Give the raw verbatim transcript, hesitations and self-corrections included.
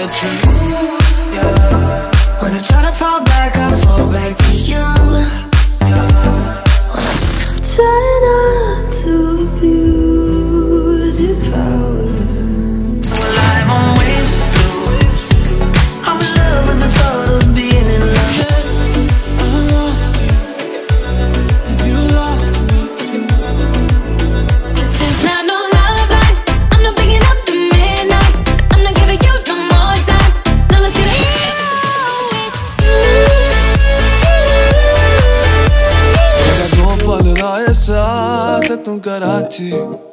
the truth, yeah. When I try to fall back, I fall back to you, yeah. Try not to abuse your power. Well, I'm on ways to do. I'm in love with the thought of being in love. I lost you, if you lost me too. This is not no love line. I'm not picking up the midnight. I'm not giving you no more time. Now let's get it. Llega tu Fauntleroy साथ तुम कराची